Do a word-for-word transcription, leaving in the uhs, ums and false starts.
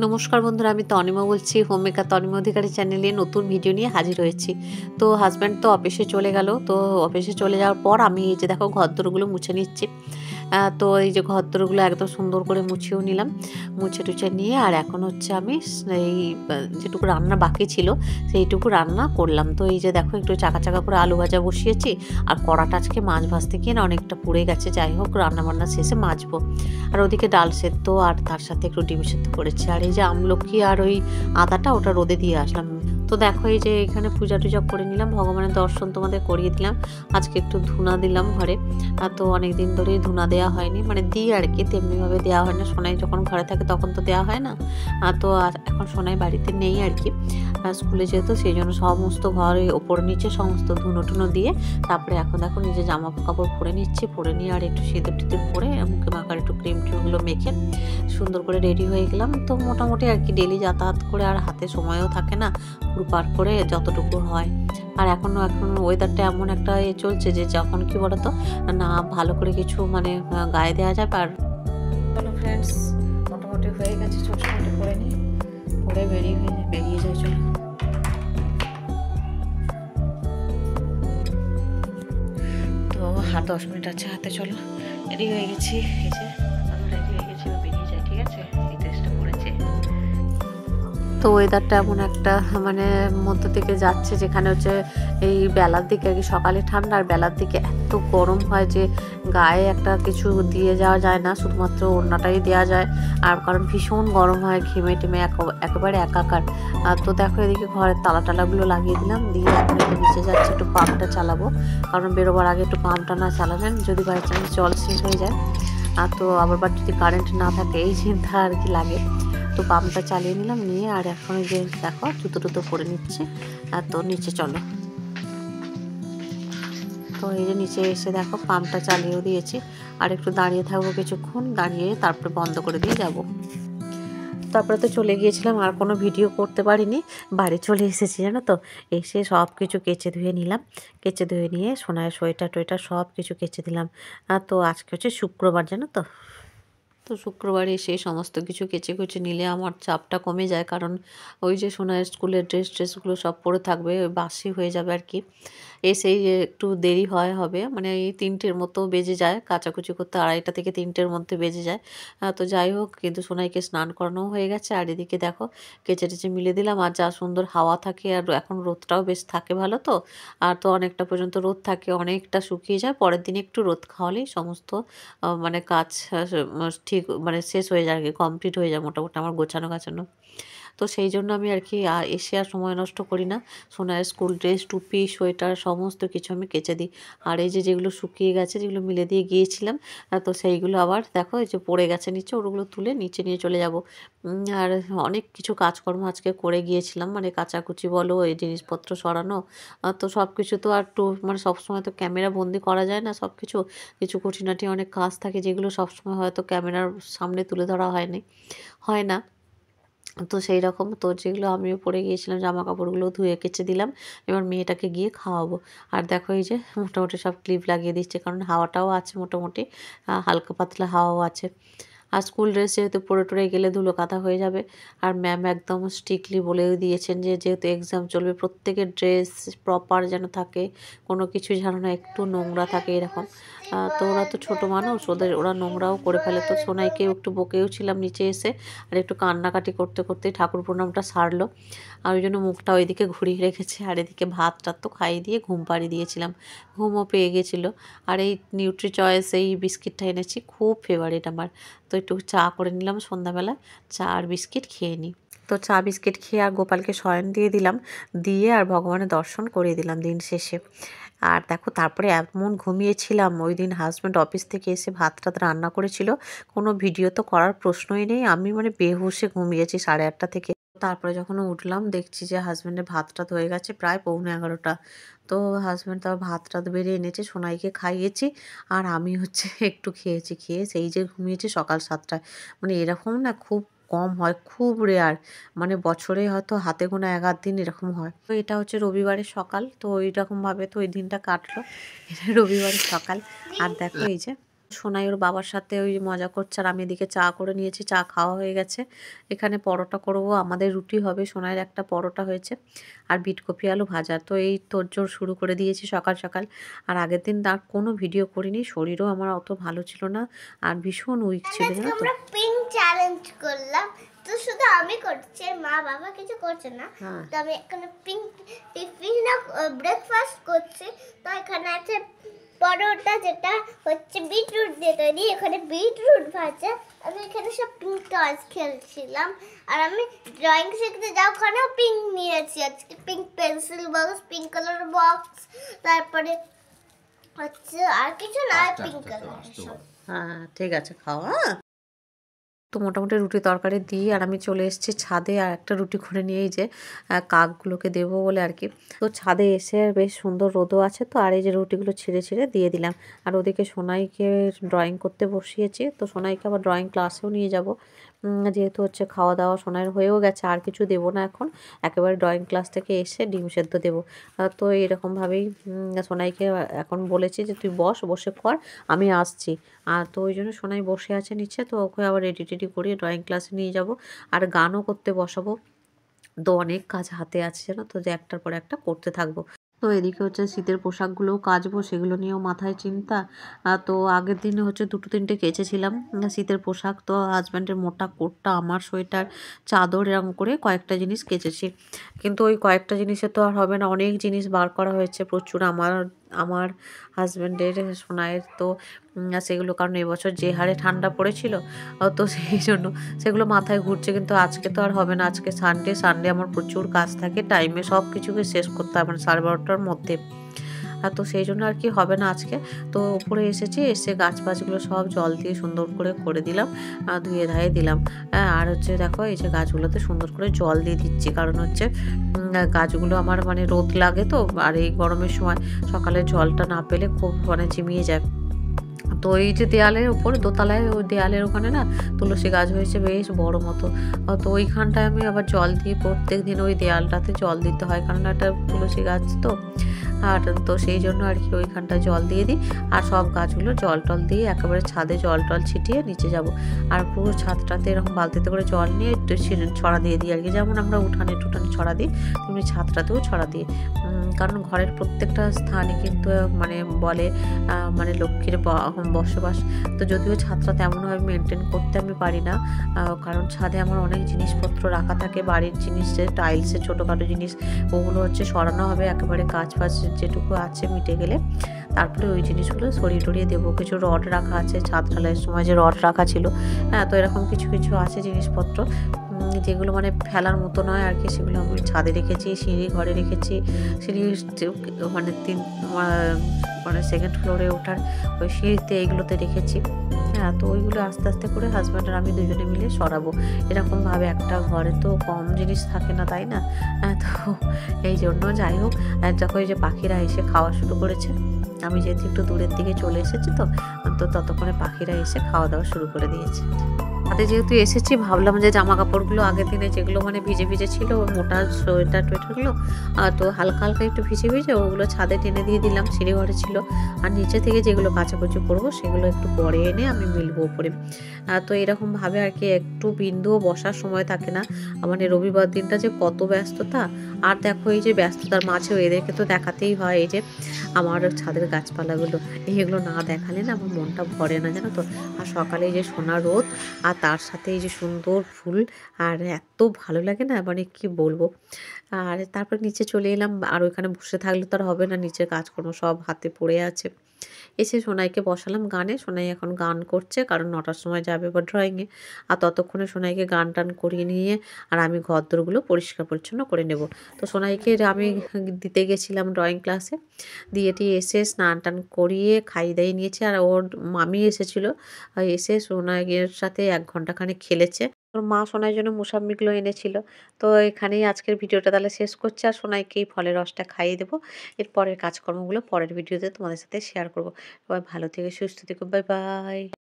নমস্কার বন্ধুরা, আমি তনিমা বলছি। হোম মেকার তনিমা অধিকারী চ্যানেলে নতুন ভিডিও নিয়ে হাজির হয়েছি। তো হাজব্যান্ড তো অফিসে চলে গেল। তো অফিসে চলে যাওয়ার পর আমি এই যে দেখো ঘরদোরগুলো মুছে নিচ্ছি। তো এই যে ঘরদোরগুলো একদম সুন্দর করে মুছেও নিলাম। মুছে টুছে নিয়ে আর এখন হচ্ছে আমি এই যেটুকু রান্না বাকি ছিল সেইটুকু রান্না করলাম। তো এই যে দেখো একটু চাকা চাকা করে আলু ভাজা বসিয়েছি। আর কড়াটা আজকে মাছ ভাজতে গিয়ে না অনেকটা পুড়ে গেছে। যাই হোক, রান্না বান্না শেষে মাজবো। আর ওদিকে ডাল সেদ্ধ আর তার সাথে একটু ডিম সেদ্ধ করেছি। আর এই যে আমলকি আর ওই আদাটা ওটা রোদে দিয়ে আসলাম। তো দেখো এই যে এখানে পূজা টুজা করে নিলাম, ভগবানের দর্শন তোমাদের করিয়ে দিলাম। আজকে একটু ধুনা দিলাম ঘরে। তো অনেক দিন ধরেই ধুনা দেওয়া হয়নি, মানে দিই আর কি, তেমনিভাবে দেওয়া হয় না। সোনাই যখন ঘরে থাকে তখন তো দেওয়া হয় না। তো এখন সোনাই বাড়িতে নেই আর কি, স্কুলে যেহেতু, সেই জন্য সমস্ত ঘরে ওপর নিচে সমস্ত ধুনো টুনো দিয়ে তারপরে এখন দেখো নিজে জামা কাপড় পরে নিচ্ছি। পরে নিয়ে আর একটু সিঁদুর টিঁদুর পরে মুখে মাখার একটু ক্রিম ট্রিমগুলো মেখে সুন্দর করে রেডি হয়ে গেলাম। তো মোটামুটি আর কি ডেলি যাতায়াত করে আর হাতে সময়ও থাকে না, পুরো পার করে যতটুকু হয়। আর এখনও এখন ওয়েদারটা এমন একটা এ চলছে যে যখন কি বলতো না ভালো করে কিছু মানে গায়ে দেওয়া যায়। আর চলো ফ্রেন্ডস, মোটামুটি হয়ে গেছে, ছোট ছোট করে নিই, পরে বেরিয়ে হয়ে যায় বেরিয়ে যায় চলো। তো হাত দশ মিনিট আছে হাতে, চলো রেডি হয়ে গেছি। এই যে রেডি হয়ে গেছি, বেরিয়ে যায়, ঠিক আছে। এই ড্রেসটা পরেছে। তো ওয়েদারটা এমন একটা মানে মধ্য থেকে যাচ্ছে যেখানে হচ্ছে এই বেলার দিকে আর কি, সকালে ঠান্ডা আর বেলার দিকে এত গরম হয় যে গায়ে একটা কিছু দিয়ে যাওয়া যায় না, শুধুমাত্র ওড়নাটাই দেওয়া যায়। আর কারণ ভীষণ গরম হয়, ঘেমে টেমে একেবারে একাকার। তো দেখো এদিকে ঘরের তালা টালাগুলো লাগিয়ে দিলাম, দিয়ে এখন একটু নিচে যাচ্ছে, একটু পাম্পটা চালাবো। কারণ বেরোবার আগে একটু পাম্পটা না চালালেন যদি বাই চান্স জল শেষ হয়ে যায়, আর তো আবার বা যদি কারেন্ট না থাকে এই চিন্তা আর কি লাগে। তো পাম্পটা চালিয়ে নিলাম, নিয়ে আর এখন যে দেখো জুতো টুতো পরে নিচ্ছি। আর তো নিচে চলো। তো এই যে নিচে এসে দেখো পাম্পটা চালিয়েও দিয়েছি। আর একটু দাঁড়িয়ে থাকবো কিছুক্ষণ, দাঁড়িয়ে তারপরে বন্ধ করে দিয়ে যাব। তারপরে তো চলে গিয়েছিলাম, আর কোনো ভিডিও করতে পারিনি। বাড়ি চলে এসেছি জানো তো, এসে সব কিছু কেচে ধুয়ে নিলাম। কেচে ধুয়ে নিয়ে সোনার সোয়েটার টোয়েটার সব কিছু কেচে দিলাম। তো আজকে হচ্ছে শুক্রবার জানো তো। তো শুক্রবারে এসে সমস্ত কিছু কেচে কুচে নিলে আমার চাপটা কমে যায়, কারণ ওই যে সোনার স্কুলের ড্রেস ট্রেসগুলো সব পরে থাকবে, ওই বাসি হয়ে যাবে আর কি। এসেই একটু দেরি হয় হবে, মানে এই তিনটের মতো বেজে যায়, কাচাকুচি করতে আড়াইটা থেকে তিনটের মধ্যে বেজে যায়। তো যাই হোক, কিন্তু সোনাইকে স্নান করানো হয়ে গেছে। আর এদিকে দেখো কেচে টেচে মিলে দিলাম। আর যা সুন্দর হাওয়া থাকে, আর এখন রোদটাও বেশ থাকে ভালো তো। আর তো অনেকটা পর্যন্ত রোদ থাকে, অনেকটা শুকিয়ে যায়, পরের দিন একটু রোদ খাওয়ালেই সমস্ত মানে কাজ ঠিক মানে শেষ হয়ে যায় আর কি, কমপ্লিট হয়ে যায় মোটামুটি আমার গোছানো গাছানো। তো সেই জন্য আমি আর কি এসে আর সময় নষ্ট করি না, সোনার স্কুল ড্রেস টুপি সোয়েটার সমস্ত কিছু আমি কেচে দিই। আর এই যে যেগুলো শুকিয়ে গেছে, যেগুলো মিলে দিয়ে গিয়েছিলাম, তো সেইগুলো আবার দেখো এই যে পড়ে গেছে নিচে, ওগুলো তুলে নিচে নিয়ে চলে যাব। আর অনেক কিছু কাজকর্ম আজকে করে গিয়েছিলাম, মানে কাচাকুচি বলো, এই জিনিসপত্র সরানো। তো সব কিছু তো আর টু মানে সবসময় তো ক্যামেরা বন্দি করা যায় না সব কিছু, কিছু খুঁটিনাটি অনেক কাজ থাকে যেগুলো সবসময় হয়তো ক্যামেরার সামনে তুলে ধরা হয়নি হয় না। তো সেই রকম তো যেগুলো আমিও পরে গিয়েছিলাম, জামা কাপড়গুলো ধুয়ে কেচে দিলাম। এবার মেয়েটাকে গিয়ে খাওয়াবো। আর দেখো এই যে মোটামুটি সব ক্লিপ লাগিয়ে দিচ্ছে, কারণ হাওয়াটাও আছে মোটামুটি, হালকা পাতলা হাওয়াও আছে। আর স্কুল ড্রেস যেহেতু পরে টরে গেলে ধুলো কাদা হয়ে যাবে। আর ম্যাম একদম স্ট্রিক্টলি বলেও দিয়েছেন যে যেহেতু এক্সাম চলবে, প্রত্যেকের ড্রেস প্রপার যেন থাকে, কোনো কিছু যেন না একটু নোংরা থাকে এরকম। তো ওরা তো ছোটো মানুষ, ওদের ওরা নোংরাও করে ফেলে। তো সোনাইকেও একটু বকেও ছিলাম নিচে এসে, আর একটু কান্নাকাটি করতে করতে ঠাকুর প্রণামটা সারলো। আর ওই জন্য মুখটা ওইদিকে ঘুরিয়ে রেখেছে। আর এদিকে ভাত টাত তো খাইয়ে দিয়ে ঘুম পাড়িয়ে দিয়েছিলাম, ঘুমও পেয়ে গেছিলো। আর এই নিউট্রি চয়েস এই বিস্কিটটা এনেছি, খুব ফেভারিট আমার। তো একটু চা করে নিলাম সন্ধ্যাবেলা, চা আর বিস্কিট খেয়ে নিই। তো চা বিস্কিট খেয়ে আর গোপালকে শয়ন দিয়ে দিলাম, দিয়ে আর ভগবানের দর্শন করিয়ে দিলাম দিন শেষে। আর দেখো তারপরে এমন ঘুমিয়েছিলাম, ওই দিন হাজব্যান্ড অফিস থেকে এসে ভাত টাত রান্না করেছিল, কোনো ভিডিও তো করার প্রশ্নই নেই, আমি মানে বেহুশে ঘুমিয়েছি সাড়ে আটটা থেকে। তারপরে যখন উঠলাম দেখছি যে হাজব্যান্ডের ভাত টাত হয়ে গেছে প্রায় পৌনে এগারোটা। তো হাজব্যান্ড তার ভাত টাত বেড়ে এনেছে, সোনাইকে খাইয়েছি, আর আমি হচ্ছে একটু খেয়েছি, খেয়ে সেই যে ঘুমিয়েছি সকাল সাতটায়। মানে এরকম না খুব কম হয়, খুব রেয়ার, মানে বছরে হয়তো হাতে গোনা এক আধ দিন এরকম হয়। তো এটা হচ্ছে রবিবারের সকাল, তো ওই রকমভাবে তো ওই দিনটা কাটলো, এটা রবিবারের সকাল। আর দেখো এই যে সোনাই ওর বাবার সাথে ওই মজা করছে, আর আমি এদিকে চা করে নিয়েছি, চা খাওয়া হয়ে গেছে। এখানে পরোটা করব, আমাদের রুটি হবে, সোনাইয়ের একটা পরোটা হয়েছে আর বিটকপি আলু ভাজা। তো এই তোড়জোড় শুরু করে দিয়েছি সকাল সকাল। আর আগের দিন তার কোনো ভিডিও করিনি, শরীরও আমার অত ভালো ছিল না আর ভীষণ উইক ছিল জানো তো। আমরা পিঙ্ক চ্যালেঞ্জ করলাম, তো শুধু আমি করছি, মা বাবা কিছু করছে না। তো আমি এখানে পিঙ্ক টিফিন ব্রেকফাস্ট করছি। তো এখানে আছে পরোটা, যেটা হচ্ছে বিটরুট দিয়ে তৈরি, এখানে বিটরুট ভাজা। আমি এখানে সব পিঙ্ক টয়েস খেলছিলাম। আর আমি ড্রয়িং শিখতে যাও, ওখানেও পিঙ্ক নিয়েছি আজকে, pink pencil box, pink colour box, তারপরে হচ্ছে আর কিছু না, পিঙ্ক কালার। হ্যাঁ ঠিক আছে, খাওয়া। তো মোটামুটি রুটি তরকারি দিই আর আমি চলে এসেছি ছাদে, আর একটা রুটি করে নিয়েই যে কাকগুলোকে দেবো বলে আর কি। তো ছাদে এসে বেশ সুন্দর রোদও আছে তো, আর এই যে রুটিগুলো ছিঁড়ে ছিঁড়ে দিয়ে দিলাম। আর ওদিকে সোনাইকে ড্রয়িং করতে বসিয়েছি, তো সোনাইকে আবার ড্রয়িং ক্লাসেও নিয়ে যাব, যেহেতু হচ্ছে খাওয়া দাওয়া সোনাইয়ের হয়েও গেছে, আর কিছু দেবো না এখন, একেবারে ড্রয়িং ক্লাস থেকে এসে ডিম সেদ্ধ দেবো। তো এরকমভাবেই সোনাইকে এখন বলেছি যে তুই বস, বসে কর, আমি আসছি। আর তো ওই জন্য সোনাই বসে আছে নিচে, তো ওকে আবার রেডি টেডি করে ড্রয়িং ক্লাসে নিয়ে যাব আর গানও করতে বসাবো। তো অনেক কাজ হাতে আছে জানো তো, যে একটার পর একটা করতে থাকবো। তো এদিকে হচ্ছে শীতের পোশাকগুলোও কাচবো, সেগুলো নিয়েও মাথায় চিন্তা। তো আগের দিনে হচ্ছে দুটো তিনটে কেচেছিলাম শীতের পোশাক, তো হাজব্যান্ডের মোটা কোটটা, আমার সোয়েটার, চাদর, এরকম করে কয়েকটা জিনিস কেচেছি। কিন্তু ওই কয়েকটা জিনিসে তো আর হবে না, অনেক জিনিস বার করা হয়েছে প্রচুর আমার আমার হাজব্যান্ডের, সোনাইয়ের। তো সেগুলো কারণ এবছর যে হারে ঠান্ডা পড়েছিল, তো সেই জন্য সেগুলো মাথায় ঘুরছে। কিন্তু আজকে তো আর হবে না, আজকে সানডে, সানডে আমার প্রচুর কাজ থাকে, টাইমে সব কিছুকে শেষ করতে হবে, মানে সাড়ে বারোটার মধ্যে। তো সেই জন্য আর কি হবে না আজকে। তো উপরে এসেছি, এসে গাছ ফাছগুলো সব জল দিয়ে সুন্দর করে করে দিলাম, ধুয়ে ধায়ে দিলাম। আর হচ্ছে দেখো এই যে গাছগুলোতে সুন্দর করে জল দিয়ে দিচ্ছি, কারণ হচ্ছে গাছগুলো আমার মানে রোদ লাগে তো, আর এই গরমের সময় সকালে জলটা না পেলে খুব মানে ঝিমিয়ে যায়। তো এই যে দেয়ালের উপরে দোতলায়, ওই দেয়ালের ওখানে না তুলসী গাছ হয়েছে বেশ বড় মতো। তো ওইখানটায় আমি আবার জল দিই, প্রত্যেক দিন ওই দেয়ালটাতে জল দিতে হয়, কারণ একটা তুলসী গাছ তো। আর তো সেই জন্য আর কি ওইখানটায় জল দিয়ে দিই, আর সব গাছগুলো জল টল দিয়ে একেবারে ছাদে জল টল ছিটিয়ে নিচে যাব। আর পুরো ছাদটাতে এরকম বালতিতে করে জল নিয়ে একটু ছড়া দিয়ে দিই আর কি, যেমন আমরা উঠানে টুঠানে ছড়া দিই তেমনি ছাদটাতেও ছড়া দিই। কারণ ঘরের প্রত্যেকটা স্থানে কিন্তু মানে বলে মানে লক্ষ্মীর বসবাস। তো যদিও ছাদটা তেমনভাবে মেনটেন করতে আমি পারি না, কারণ ছাদে আমার অনেক জিনিসপত্র রাখা থাকে, বাড়ির জিনিস, টাইলসের ছোটোখাটো জিনিস, ওগুলো হচ্ছে সরানো হবে একেবারে, কাজ ফাজ যেটুকু আছে মিটে গেলে তারপরে ওই জিনিসগুলো সরিয়ে টরিয়ে দেবো। কিছু রড রাখা আছে, ছাদ ঢালাইয়ের সময় যে রড রাখা ছিল, হ্যাঁ, তো এরকম কিছু কিছু আছে জিনিসপত্র যেগুলো মানে ফেলার মতো নয় আর কি, সেগুলো আমি ছাদে রেখেছি, সিঁড়ি ঘরে রেখেছি, সিঁড়ি মানে তিন মানে সেকেন্ড ফ্লোরে ওঠার ওই সিঁড়িতে এইগুলোতে রেখেছি। হ্যাঁ, তো ওইগুলো আস্তে আস্তে করে হাজব্যান্ড আর আমি দুজনে মিলে সরাবো। এরকমভাবে একটা ঘরে তো কম জিনিস থাকে না, তাই না? তো এই জন্য যাই হোক, যখন ওই যে পাখিরা এসে খাওয়া শুরু করেছে, আমি যেহেতু একটু দূরের দিকে চলে এসেছি, তো তো ততক্ষণে পাখিরা এসে খাওয়া দাওয়া শুরু করে দিয়েছে। ছাদে যেহেতু এসেছি, ভাবলাম যে জামা কাপড়গুলো আগের দিনে যেগুলো মানে ভিজে ভিজে ছিল, মোটা সোয়েটার টোয়েটারগুলো, তো হালকা হালকা একটু ভিজে ভিজে ওগুলো ছাদে টেনে দিয়ে দিলাম, সিঁড়ি ঘরে ছিল। আর নিচে থেকে যেগুলো কাচাকুচি করবো সেগুলো একটু পরে এনে আমি মিলবো উপরে। তো এরকমভাবে আর কি, একটু বিন্দুও বসার সময় থাকে না, মানে রবিবার দিনটা যে কত ব্যস্ততা। আর দেখো এই যে ব্যস্ততার মাঝেও এদেরকে তো দেখাতেই হয়, এই যে আমার ছাদের গাছপালাগুলো, এইগুলো না দেখালে না আমার মনটা ভরে না জানো তো। আর সকালে এই যে সোনা রোদ, আর তার সাথে এই যে সুন্দর ফুল, আর এত ভালো লাগে না, মানে কি বলবো। আর তারপর নিচে চলে এলাম, আর ওইখানে বসে থাকলে তো আর হবে না, নিচে কাজকর্ম সব হাতে পড়ে আছে। এসে সোনাইকে বসালাম গানে, সোনাই এখন গান করছে, কারণ নটার সময় যাবে বা ড্রয়িংয়ে। আর ততক্ষণে সোনাইকে গান টান করিয়ে নিয়ে আর আমি ঘরদোরগুলো পরিষ্কার পরিচ্ছন্ন করে নেব। তো সোনাইকে আমি দিতে গেছিলাম ড্রয়িং ক্লাসে, দিয়ে টিয়ে এসে স্নান টান করিয়ে খাইয়ে দাইয়ে নিয়েছি। আর ওর মামি এসেছিলো, এসে সোনাইয়ের সাথে এক ঘন্টাখানে খেলেছে। ওর মা সোনাইয়ের জন্য মোসাম্বিগুলো এনেছিল। তো এখানেই আজকের ভিডিওটা তাহলে শেষ করছি, আর সোনাইকে এই ফলের রসটা খাইয়ে দেবো। এর পরের কাজকর্মগুলো পরের ভিডিওতে তোমাদের সাথে শেয়ার করবো। সবাই ভালো থেকে সুস্থ থেকো, বাই বাই।